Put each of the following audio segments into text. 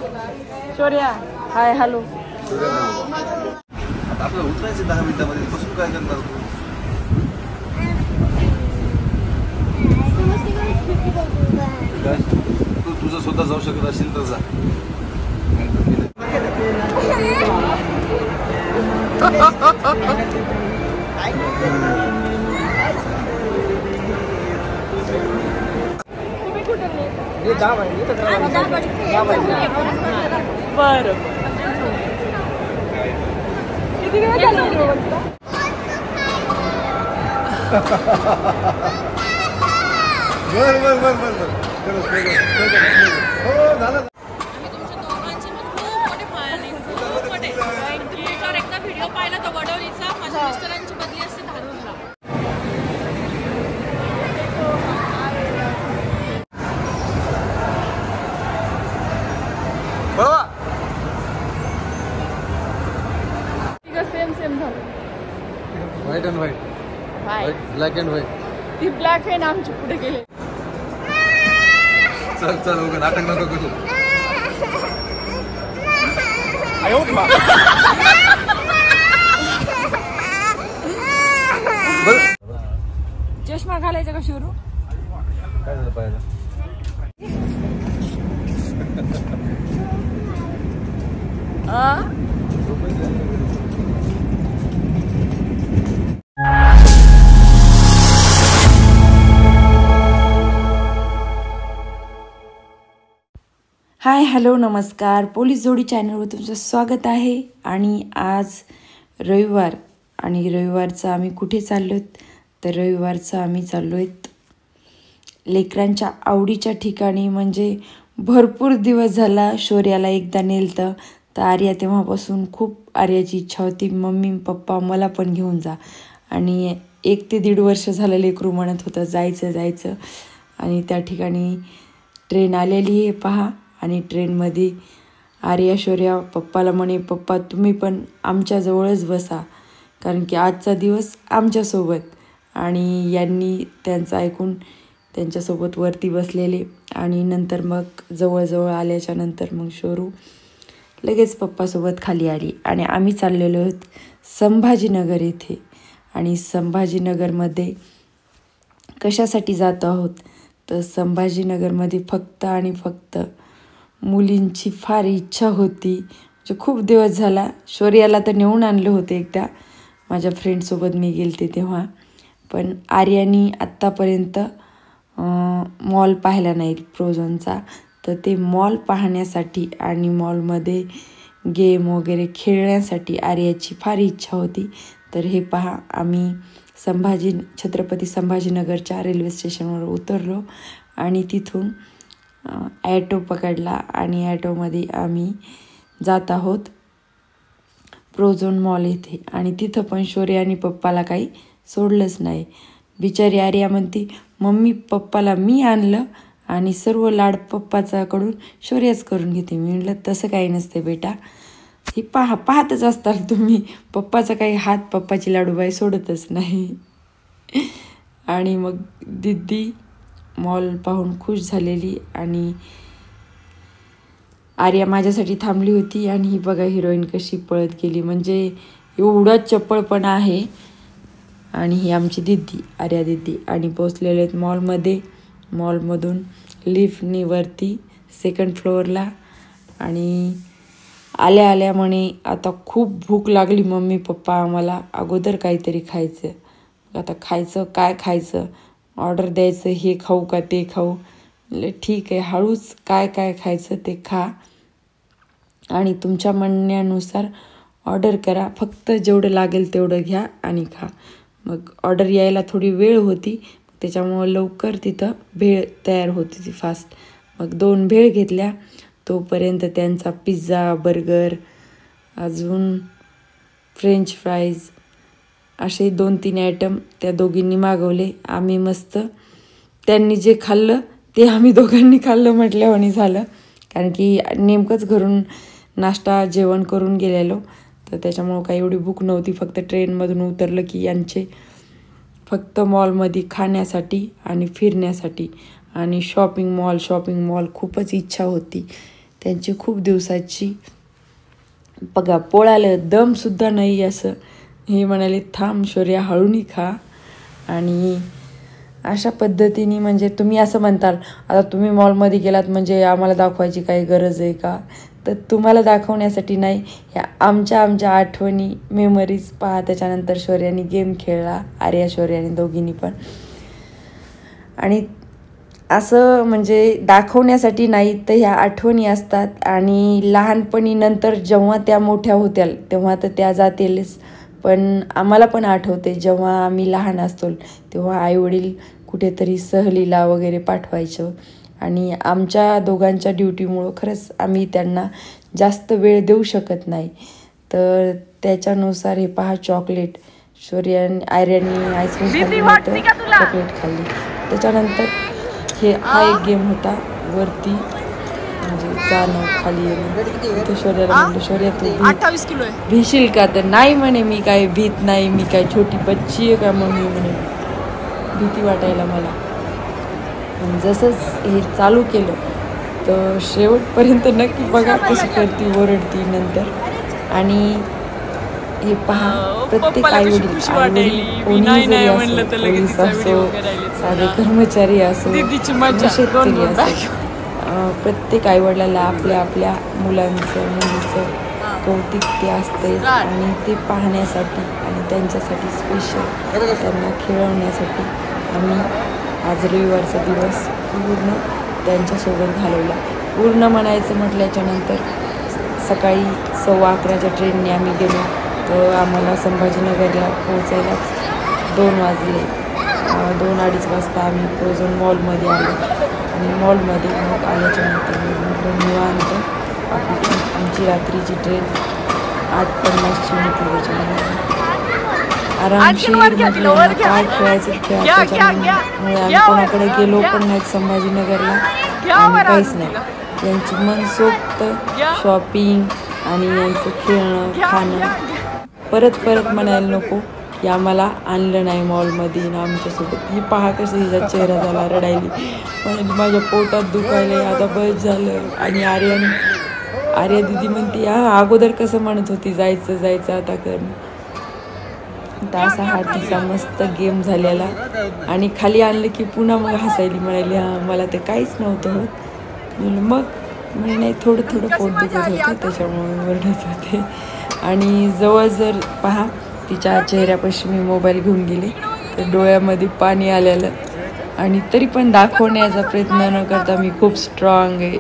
Shaurya hi hello. आपल्याला उतरायचं 10 मिनिटांमध्ये बसून काय करणार तू तुझं स्वतः जाऊ शकत असेल तर जा. बरं किती वेळ झाला एकदा व्हिडिओ पाहिला तो वडवलीचा माझ्या मिस्टरांची बदली असते धारूरला. सेम सेम झालं. White and white black and white. ती ब्लॅक आहे ना आमची पुढे गेले. चल चल उगा नाटक नको करू. चष्मा घालायचा का शिवरू? काय झालं पाहिलं? हाय हॅलो नमस्कार. पोलीस जोडी चॅनलवर तुमचं स्वागत आहे. आणि आज रविवार आणि रविवारचं आम्ही कुठे चाललो आहेत तर रविवारचं आम्ही चाललो आहेत लेकरांच्या आवडीच्या ठिकाणी. म्हणजे भरपूर दिवस झाला शौर्याला एकदा नेलतं तर आर्या तेव्हापासून खूप आर्याची इच्छा होती मम्मी पप्पा मला पण घेऊन जा. आणि 1 ते 1.5 वर्ष झालं लेकरू म्हणत होतं जायचं जायचं. आणि त्या ठिकाणी ट्रेन आलेली आहे पहा. आणि ट्रेनमध्ये आर्या शौर्या पप्पाला म्हणे पप्पा तुम्ही पण आमच्याजवळच बसा कारण की आजचा दिवस आमच्यासोबत. आणि यांनी त्यांचं ऐकून त्यांच्यासोबत वरती बसलेले. आणि नंतर मग जवळजवळ आल्याच्या नंतर मग शोरू लगेच पप्पासोबत खाली आली. आणि आम्ही चाललेलो आहोत संभाजीनगर येथे. आणि संभाजीनगरमध्ये कशासाठी जातो आहोत तर संभाजीनगरमध्ये फक्त आणि फक्त मुलींची फार इच्छा होती. म्हणजे खूप दिवस झाला. शौर्याला तर नेऊन आणलं होतं एकदा माझ्या फ्रेंडसोबत मी गेलते तेव्हा. पण आर्यानी आत्तापर्यंत मॉल पाहिला नाही फ्रोझनचा. तर ते मॉल पाहण्यासाठी आणि मॉलमध्ये गेम वगैरे खेळण्यासाठी आर्याची फार इच्छा होती. तर हे पहा आम्ही छत्रपती संभाजीनगरच्या रेल्वे स्टेशनवर उतरलो आणि तिथून ॲटो पकडला. आणि ॲटोमध्ये आम्ही जात आहोत प्रोझोन मॉल येथे. आणि तिथं पण शौर्या आणि पप्पाला काही सोडलंच नाही. बिचारी आर्या म्हणती मम्मी पप्पाला मी आणलं आणि सर्व लाड पप्पाच्याकडून शौर्याच करून घेते. मी म्हटलं तसं काही नसते बेटा. हे पाहतच असताल तुम्ही पप्पाचा काही हात पप्पाची लाडूबाई सोडतच नाही. आणि मग दिदी मॉल पाहून खुश झालेली. आणि आर्या माझ्यासाठी थांबली होती. आणि ही बघा हिरोईन कशी पळत गेली. म्हणजे एवढा चप्पळपणा आहे. आणि ही आमची दिदी आर्या दिदी. आणि पोचलेले आहेत मॉलमध्ये. मॉलमधून लिफ्टनी वरती 2nd फ्लोअरला. आणि आल्या आल्या म्हणे आता खूप भूक लागली मम्मी पप्पा आम्हाला अगोदर काहीतरी खायचं. आता खायचं काय खायचं ऑर्डर द्यायचं हे खाऊ का ते खाऊ. म्हटलं ठीक आहे हळूच काय काय खायचं ते खा आणि तुमच्या म्हणण्यानुसार ऑर्डर करा. फक्त जेवढं लागेल तेवढं घ्या आणि खा. मग ऑर्डर यायला थोडी वेळ होती त्याच्यामुळं लवकर तिथं भेळ तयार होती ती फास्ट. मग 2 भेळ घेतल्या. तोपर्यंत त्यांचा पिझ्झा बर्गर अजून फ्रेंच फ्राईज असे 2-3 आयटम त्या दोघींनी मागवले. आम्ही मस्त त्यांनी जे खाल्लं ते आम्ही दोघांनी खाल्लं म्हटल्यावानी झालं. कारण की नेमकंच घरून नाश्ता जेवण करून गेलेलो तर त्याच्यामुळं काही एवढी भूक नव्हती. फक्त ट्रेनमधून उतरलं की यांचे फक्त मॉलमध्ये खाण्यासाठी आणि फिरण्यासाठी आणि शॉपिंग मॉल खूपच इच्छा होती. त्यांची खूप दिवसाची बघा पोळालं दमसुद्धा नाही असं हे म्हणाले, थांब शौर्या हळूनी खा. आणि अशा पद्धतीने म्हणजे तुम्ही असं म्हणताल आता तुम्ही मॉलमध्ये गेलात म्हणजे आम्हाला दाखवायची काही गरज आहे का, तर तुम्हाला दाखवण्यासाठी नाही, ह्या आमच्या आठवणी मेमरीज पहा. त्याच्यानंतर शौर्याने गेम खेळला, आर्या शौर्याने दोघींनी पण. आणि असं म्हणजे दाखवण्यासाठी नाही तर ह्या आठवणी असतात. आणि लहानपणी नंतर जेव्हा त्या मोठ्या होत्याल तेव्हा तर त्या जातीलच, पण आम्हाला पण आठवते जेव्हा आम्ही लहान असतो तेव्हा आईवडील कुठेतरी सहलीला वगैरे पाठवायचं. आणि आमच्या दोघांच्या ड्युटीमुळं खरंच आम्ही त्यांना जास्त वेळ देऊ शकत नाही, तर त्याच्यानुसार हे पहा चॉकलेट आर्याने आईस्क्रीम खाल्ली तर चॉकलेट खाल्ली. त्याच्यानंतर हा एक गेम होता वरती म्हणजे जाणं खाली येणं. तर शौर्याला म्हणलं शौर्या तू 28 किलो आहे. भिशील का, तर नाही म्हणे मी काय भीत नाही, मी काय छोटी बच्ची आहे का मम्मी म्हणे, भीती वाटायला मला. पण जसंच हे चालू केलं तर शेवटपर्यंत नक्की बघा कशी करती ओरडती नंतर. आणि हे पहा प्रत्येक आईवडील कोणी जरी असो, पोलीस असो, साधे कर्मचारी असो, शेतकरी असो, प्रत्येक आईवडिलाला आपल्या आपल्या मुलांचं मुलीचं कौतुक ते असते. आणि ते पाहण्यासाठी आणि त्यांच्यासाठी स्पेशल त्यांना खेळवण्यासाठी आम्ही आज रविवारचा दिवस पूर्ण त्यांच्यासोबत घालवला. पूर्ण म्हणायचं म्हटल्याच्यानंतर सकाळी 11:15च्या ट्रेनने आम्ही गेलो तर आम्हाला संभाजीनगरला पोहोचायलाच 2 वाजले. 2-2:30 वाजता आम्ही प्रोझोन मॉलमध्ये आलो. आणि मॉलमध्ये मग आल्याच्यानंतर म्हटलं निवांत आमची रात्रीची ट्रेन 8:50ची होती. त्याच्यामुळे आरामशीर म्हटलं काय खेळायचं खेळा. त्याच्यामुळे आम्ही कोणाकडे गेलो पण नाहीत संभाजीनगरला आणि काहीच नाही. यांची मनसोक्त शॉपिंग आणि यांचं खेळणं खाणं परत म्हणायला नको की आम्हाला आणलं नाही मॉलमध्ये ना आमच्यासोबत. ही पहा कसं हिचा चेहरा झाला, रडायली म्हणजे माझ्या पोटात दुखायला आता बस झालं. आणि आर्या दिदी म्हणते अगोदर कसं म्हणत होती जायचं आता कर. तर असा हा तिचा मस्त गेम झालेला. आणि खाली आणलं की पुन्हा मग हसायली, म्हणाली मला ते काहीच नव्हतं होत. मग म्हणजे नाही थोडं पोट दुखत होतं त्याच्यामुळे ओरडत होते. आणि जवळ जर पहा तिच्या चेहऱ्यापाशी मी मोबाईल घेऊन गेले तर डोळ्यामध्ये पाणी आलेलं. आणि तरी पण दाखवण्याचा प्रयत्न न करता मी खूप स्ट्रॉंग आहे.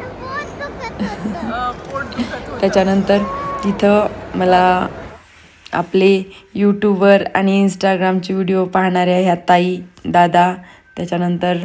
त्याच्यानंतर तिथं मला आपले यूट्यूबवर आणि इंस्टाग्रामचे व्हिडिओ पाहणाऱ्या ह्या ताई दादा, त्याच्यानंतर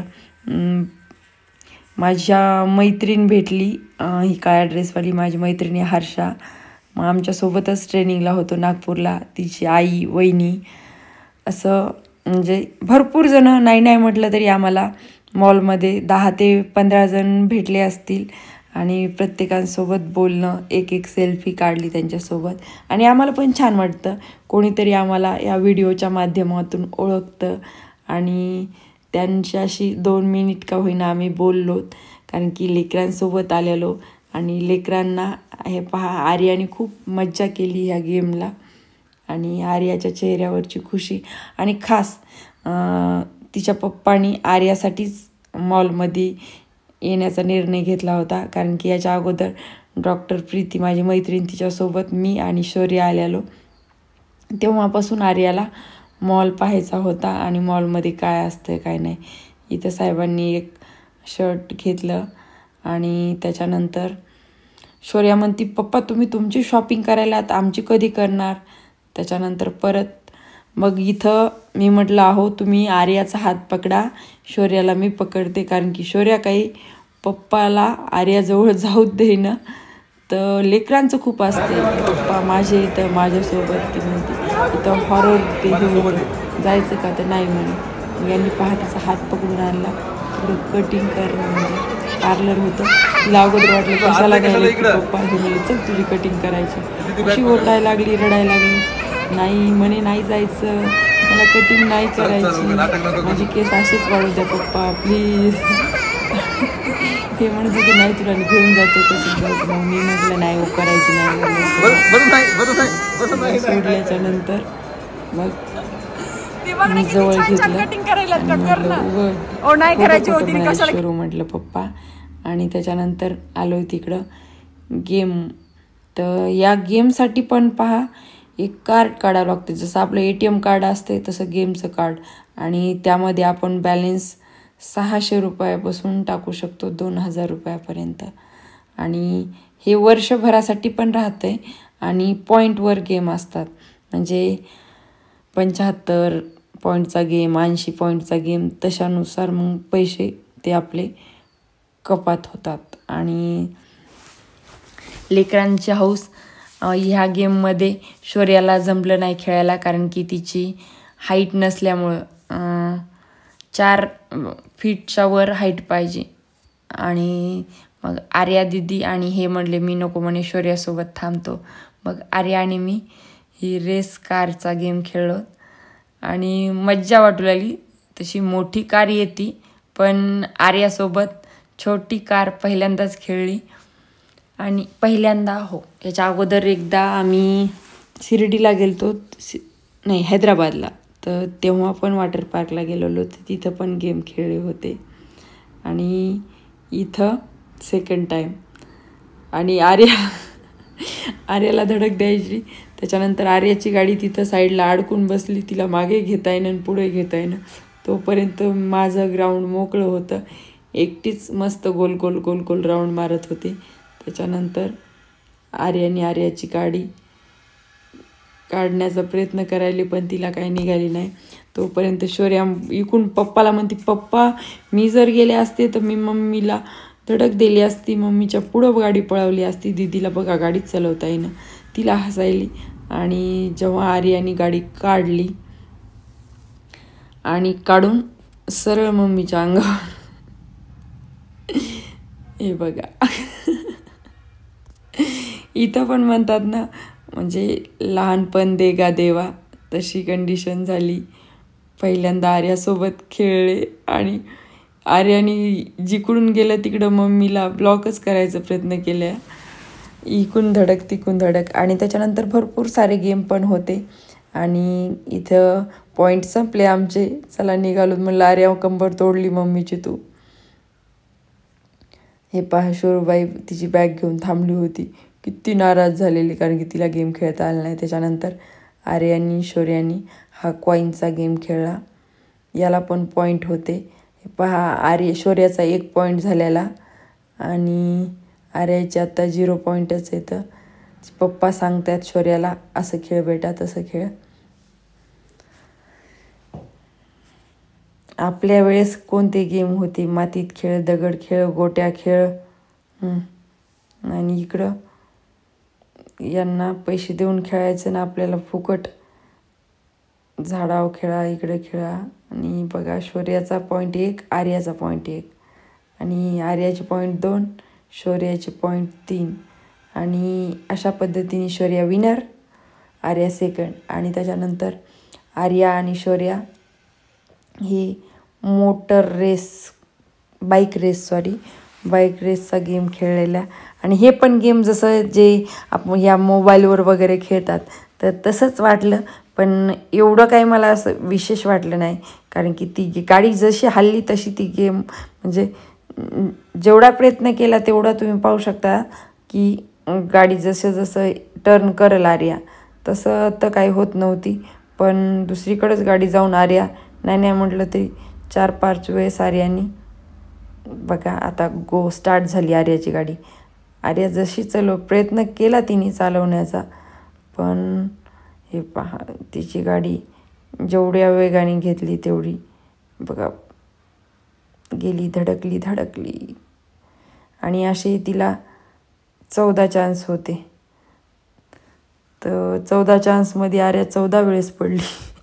माझ्या मैत्रीण भेटली, ही काळ्या ड्रेसवाली माझी मैत्रिणी हर्षा. मग आमच्यासोबतच ट्रेनिंगला होतो नागपूरला, तिची आई वहिनी, असं म्हणजे भरपूर जणं नाही म्हटलं तरी आम्हाला मॉलमध्ये 10 ते 15 जण भेटले असतील. आणि प्रत्येकांसोबत बोलणं, एक सेल्फी काढली त्यांच्यासोबत. आणि आम्हाला पण छान वाटतं कोणीतरी आम्हाला या व्हिडिओच्या माध्यमातून ओळखतं. आणि त्यांच्याशी 2 मिनिट का होईना आम्ही बोललो, कारण की लेकरांसोबत आलेलो. आणि लेकरांना हे पहा आर्याने खूप मज्जा केली ह्या गेमला. आणि आर्याच्या चेहऱ्यावरची खुशी आणि खास तिच्या पप्पानी आर्यासाठीच मॉलमध्ये येण्याचा निर्णय घेतला होता, कारण की याच्या अगोदर डॉक्टर प्रीती माझी मैत्रीण तिच्यासोबत मी आणि शौर्य आलेलो. तेव्हापासून आर्याला मॉल पाहायचा होता आणि मॉलमध्ये काय असतं काय नाही. इथं साहेबांनी एक शर्ट घेतलं. आणि त्याच्यानंतर शौर्या म्हणती पप्पा तुम्ही तुमची शॉपिंग करायला आता आमची कधी करणार. त्याच्यानंतर परत मग इथं मी म्हटलं अहो तुम्ही आर्याचा हात पकडा, शौर्याला मी पकडते, कारण की शौर्या काही पप्पाला आर्याजवळ जाऊ देईना. तर लेकरांचं खूप असते, पप्पा माझे इथं माझ्यासोबत. ती म्हणते इथं हॉरर ते जायचं का, तर नाही म्हणे. यांनी पहाटेचा हात पकडून आणला, थोडं कटिंग कर म्हणजे पार्लर होतं. तिला अगोदर वाटलं कशाला घ्यायला की पप्पा हे म्हणले चल तुझी कटिंग करायची. अशी ओरडायला लागली, रडायला लागली. नाही म्हणे नाही जायचं, मला कटिंग नाही करायची, माझी केस असेच वाढू द्या पप्पा प्लीज. हे म्हणत होते नाही तुला घेऊन जातो कसं जातो. मग मी म्हटलं नाही हो करायची नाही. सोडल्याच्या नंतर मग मी जवळ घेतलं करू म्हटलं पप्पा. आणि त्याच्यानंतर आलो तिकडं गेम. तर या गेमसाठी पण पहा एक कार्ड काढावं लागते. जसं आपलं ATM कार्ड असते तसं गेमचं कार्ड. आणि त्यामध्ये आपण बॅलेन्स 600 रुपयापासून टाकू शकतो 2000 रुपयापर्यंत. आणि हे वर्षभरासाठी पण राहतं आहे. आणि पॉईंटवर गेम असतात. म्हणजे 75 पॉईंटचा गेम, 80 पॉईंटचा गेम, तशानुसार मग पैसे ते आपले कपात होतात. आणि लेकरांची हौस ह्या गेममध्ये शौर्याला जमलं नाही खेळायला, कारण की तिची हाईट नसल्यामुळं 4 फीटच्या वर हाईट पाहिजे. आणि मग आर्या दिदी आणि हे म्हणले मी नको म्हणे, शौर्यासोबत थांबतो. मग आर्या आणि मी ही रेस कारचा गेम खेळलो आणि मज्जा वाटू लागली. तशी मोठी कार येते पण आर्यासोबत छोटी कार पहिल्यांदाच खेळली. आणि पहिल्यांदा याच्या अगोदर एकदा आम्ही शिर्डीला गेलतो, नाही हैदराबादला. तर तेव्हा पण वॉटर पार्कला गेलेलो, तर तिथं पण गेम खेळले होते. आणि इथं सेकंड टाईम. आणि आर्याला धडक द्यायची. त्याच्यानंतर आर्याची गाडी तिथं साईडला अडकून बसली, तिला मागे घेता येणं आणि पुढे घेता येणं. तोपर्यंत माझं ग्राउंड मोकळं होतं. एकटीच मस्त गोल गोल गोल गोल राऊंड मारत होते. त्याच्यानंतर आर्याची गाडी काढण्याचा प्रयत्न करायला पण तिला काही निघाली नाही. तोपर्यंत शौर्या इकून पप्पाला म्हणते, पप्पा मी जर गेले असते तर मी मम्मीला धडक दिली असती, मम्मीच्या पुढं गाडी पळवली असती, दीदीला बघा गाडीच चालवता येईना. तिला हसायली. आणि जेव्हा आर्याने गाडी काढली आणि काढून सरळ मम्मीच्या अंगावर हे बघा इथं पण म्हणतात ना, म्हणजे लहानपण देगा देवा, तशी कंडिशन झाली. पहिल्यांदा आर्यासोबत खेळले आणि आर्याने जिकडून गेलं तिकडं मम्मीला ब्लॉकच करायचा प्रयत्न केला. इकून धडक तिकून धडक. आणि त्याच्यानंतर भरपूर सारे गेम पण होते. आणि इथं पॉईंट संपले आमचे. चला निघालो. म्हणलं आर्या कंबर तोडली मम्मीची तू. हे पहा शोरूबाई तिची बॅग घेऊन थांबली होती, किती नाराज झालेली, कारण की तिला गेम खेळता आला नाही. त्याच्यानंतर आर्यानी शौर्यानी हा कॉईनचा गेम खेळला. याला पण पॉईंट होते. हे पहा शौर्याचा 1 पॉईंट झालेला आणि आर्याचे आता 0 पॉईंटच येतं. पप्पा सांगतात शौर्याला असं खेळ बेटा, तसं खेळ. आपल्या वेळेस कोणते गेम होते? मातीत खेळ, दगड खेळ, गोट्या खेळ. आणि इकडं यांना पैसे देऊन खेळायचं ना आपल्याला फुकट. झाडाव खेळा, इकडे खेळा. आणि बघा शौर्याचा पॉईंट 1, आर्याचा पॉईंट 1. आणि आर्याचे पॉईंट 2, शौर्याचे पॉईंट 3. आणि अशा पद्धतीने शौर्या विनर, आर्या सेकंड. आणि त्याच्यानंतर आर्या आणि शौर्या ही बाईक रेसचा गेम खेळलेला. आणि हे पण गेम जसं जे आपण ह्या मोबाईलवर वगैरे खेळतात तर तसंच वाटलं. पण एवढं काही मला असं विशेष वाटलं नाही, कारण की ती गाडी जशी हल्ली तशी ती गेम, म्हणजे जेवढा प्रयत्न केला तेवढा तुम्ही पाहू शकता की गाडी जसं टर्न करेल आर्या तसं तर काही होत नव्हती. पण दुसरीकडेच गाडी जाऊन आर्या नाही म्हटलं तरी 4-5 वेळेस आर्यानी बघा आता स्टार्ट झाली आर्याची गाडी. आर्या जशी प्रयत्न केला तिने चालवण्याचा, पण हे पहा तिची गाडी जेवढ्या वेगाने घेतली तेवढी बघा गेली, धडकली. आणि असे तिला 14 चान्स होते. तर 14 चान्समध्ये आर्या 14 वेळेस पडली.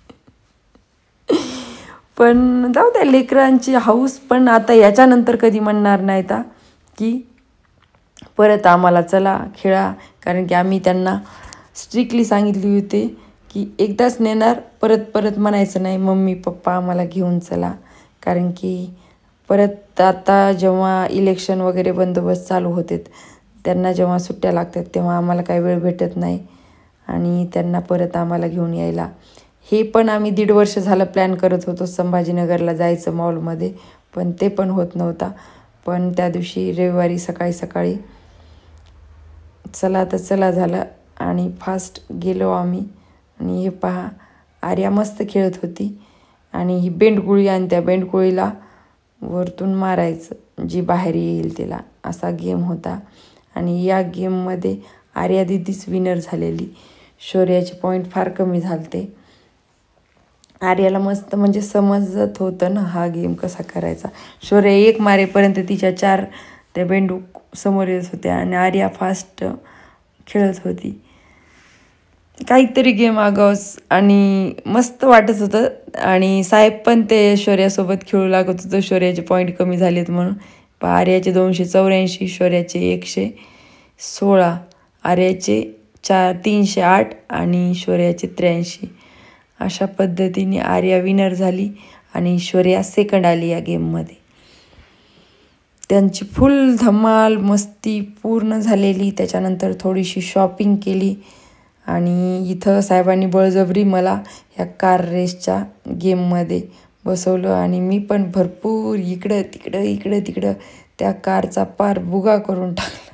पण जाऊ द्या, लेकरांची हौस. पण आता याच्यानंतर कधी म्हणणार नाहीत की परत आम्हाला चला खेळा, कारण की आम्ही त्यांना स्ट्रिक्टली सांगितली होते की एकदाच नेणार, परत म्हणायचं नाही मम्मी पप्पा आम्हाला घेऊन चला, कारण की परत आता जेव्हा इलेक्शन वगैरे बंदोबस्त चालू होते त्यांना जेव्हा सुट्ट्या लागतात तेव्हा आम्हाला काही वेळ भेटत नाही आणि त्यांना परत आम्हाला घेऊन यायला. हे पण आम्ही 1.5 वर्ष झालं प्लॅन करत होतो संभाजीनगरला जायचं मॉलमध्ये, पण ते पण होत नव्हता. पण त्या दिवशी रविवारी सकाळी सकाळी चला तर चला झालं आणि फास्ट गेलो आम्ही. आणि हे पहा, आर्या मस्त खेळत होती आणि ही बेंडकुळी आणि त्या बेंडकुळीला वरतून मारायचं जी बाहेर येईल तिला, असा गेम होता. आणि या गेममध्ये आर्या दीदीच विनर झालेली. शौर्याचे पॉईंट फार कमी झालते. आर्याला मस्त म्हणजे समजत होतं ना हा गेम कसा करायचा. शौर्य 1 मारेपर्यंत तिच्या 4 त्या बेंडूक समोर येत होत्या आणि आर्या फास्ट खेळत होती. काहीतरी गेम आगाऊच आणि मस्त वाटत होतं. आणि साहेब पण ते शौर्यासोबत खेळू लागत होतं शौर्याचे पॉईंट कमी झालेत म्हणून. आर्याचे 284, शौर्याचे 116, आर्याचे 308 आणि शौर्याचे 83. अशा पद्धतीने आर्या विनर झाली आणि शौर्या सेकंड आली या गेममध्ये. त्यांची फुल धमाल मस्ती पूर्ण झालेली. त्याच्यानंतर थोडीशी शॉपिंग केली आणि इथं साहेबांनी बळजबरी मला ह्या कार रेसच्या गेममध्ये बसवलं आणि मी पण भरपूर इकडं तिकडं त्या कारचा पार बुगा करून टाकला.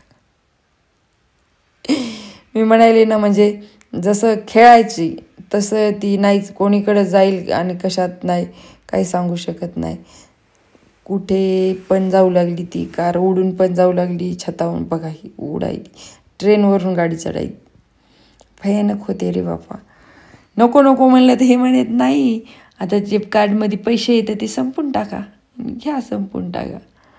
मी म्हणाले ना, म्हणजे जसं खेळायची तसं ती नाहीच. कोणीकडे जाईल आणि कशात नाही काही सांगू शकत नाही. कुठे पण जाऊ लागली ती कार, उडून पण जाऊ लागली, छतावरून बघा ही उडायली, ट्रेनवरून गाडी चढायली. भयानक होते रे बापा. नको म्हणलं तर हे म्हणत नाही, आता जे कार्डमध्ये पैसे येतात ते संपून टाका, घ्या संपून टाका.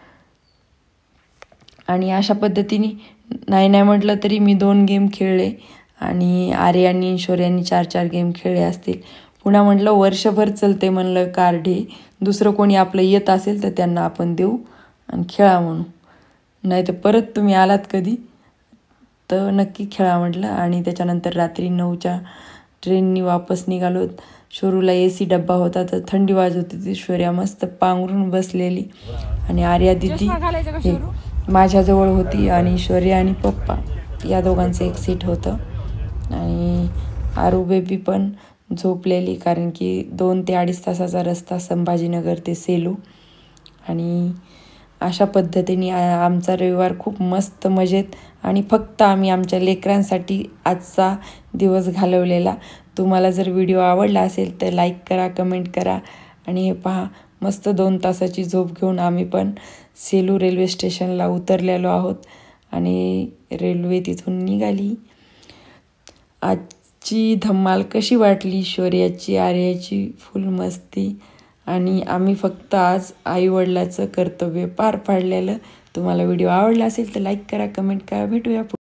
आणि अशा पद्धतीने नाही म्हटलं तरी मी 2 गेम खेळले आणि आर्यानी शौर्यानी 4 गेम खेळले असतील. पुन्हा म्हटलं वर्षभर चलते म्हणलं कार्ड हे, दुसरं कोणी आपलं येत असेल तर त्यांना आपण देऊ आणि खेळा म्हणू, नाही तर परत तुम्ही आलात कधी तर नक्की खेळा म्हटलं. आणि त्याच्यानंतर रात्री 9च्या ट्रेननी वापस निघालो. शोरूला AC डब्बा होता तर थंडी वाजत होती. शौर्या मस्त पांघरून बसलेली आणि आर्या दिदी माझ्याजवळ होती आणि शौर्या आणि पप्पा या दोघांचं एक सीट होतं. आणि आरू बेबी पण झोपलेली, कारण की 2 ते 2.5 तासाचा रस्ता संभाजीनगर ते सेलू. आणि अशा पद्धतीने आमचा रविवार खूप मस्त मजेत आणि फक्त आम्ही आमच्या लेकरांसाठी आजचा दिवस घालवलेला. तुम्हाला जर व्हिडिओ आवडला असेल तर लाईक करा, कमेंट करा. आणि हे पहा, मस्त 2 तासाची झोप घेऊन आम्ही पण सेलू रेल्वे स्टेशनला उतरलेलो आहोत आणि रेल्वे तिथून निघाली. आजची धमाल कशी वाटली शौर्याची, आर्याची फुल मस्ती. आणि आम्ही फक्त आज आईवडिलाचं कर्तव्य पार पाडलेलं. तुम्हाला व्हिडिओ आवडला असेल तर लाईक करा, कमेंट करा. भेटूया.